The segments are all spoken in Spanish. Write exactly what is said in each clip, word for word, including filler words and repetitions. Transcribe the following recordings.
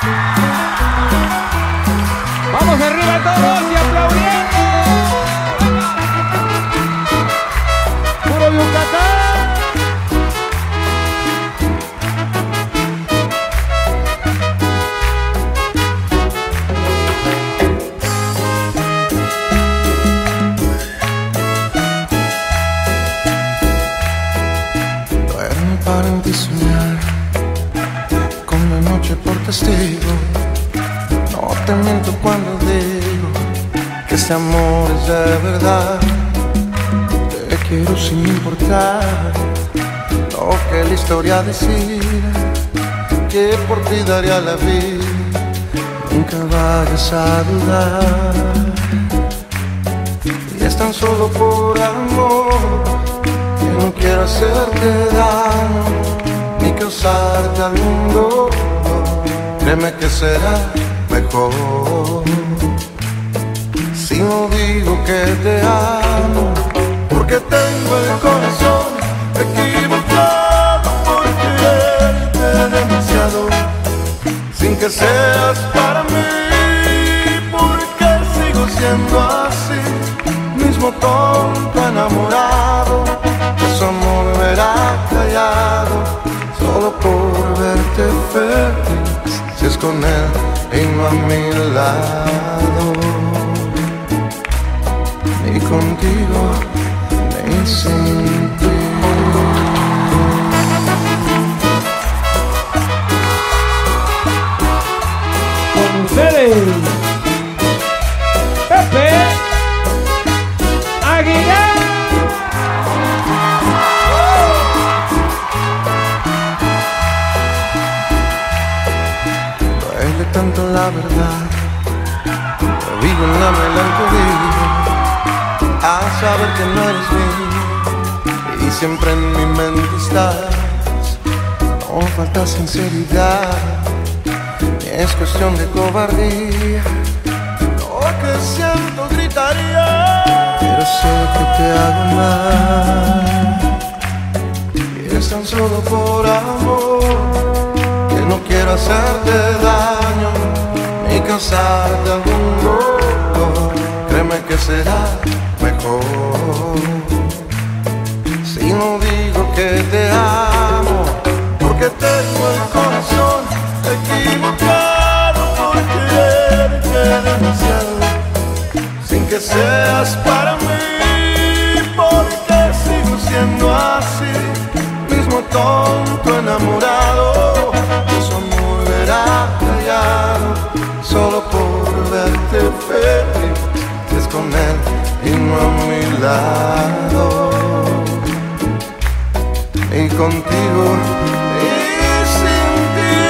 Vamos arriba todos y aplaudiendo. Puro Yucatán. Para en ti soñar, con la noche por testigo. No te miento cuando digo que este amor es de verdad. Te quiero sin importar lo que la historia decida, que por ti daría la vida. Nunca vayas a dudar, y es tan solo por amor. No quiero hacerte daño ni causarte algún dolor. Créeme que será mejor si no digo que te amo, porque tengo el corazón equivocado por quererte demasiado, sin que seas para mí, porque sigo siendo así, mismo tonto enamorado. Su amor verá callado, solo por verte feliz, si es con él y no a mi lado. Ni contigo, ni sin ti. Con ustedes, Pepe Aguilar. Tanto la verdad, vivo en la melancolía, a saber que no eres mío y siempre en mi mente estás. No falta sinceridad, ni es cuestión de cobardía. Lo que siento gritaría, pero sé que te hago mal, y es tan solo por amor. No quiero hacerte daño ni causarte algún dolor. Créeme que será mejor si no digo que te amo, porque tengo el corazón equivocado por quererte demasiado, sin que seas para mí, porque sigo siendo así, mismo tonto enamorado. Solo por verte feliz, es con él y no a mi lado. Y contigo y sin ti.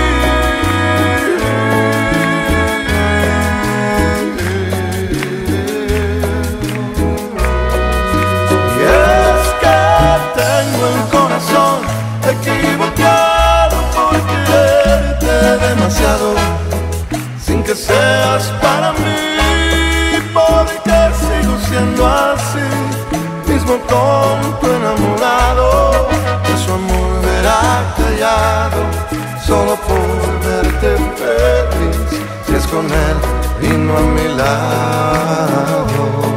Y es que tengo el corazón equivocado por quererte demasiado, sin que seas para mí, porque sigo siendo así, mismo tonto enamorado. De su amor verá callado, solo por verte feliz, si es con él y no a mi lado.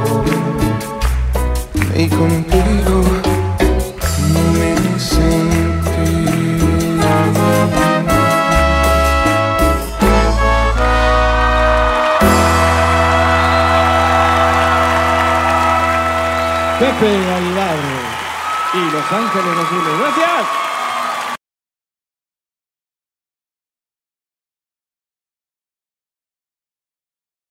Y contigo ni sin ti. Pepe Aguilar y Los Ángeles Azules. Gracias.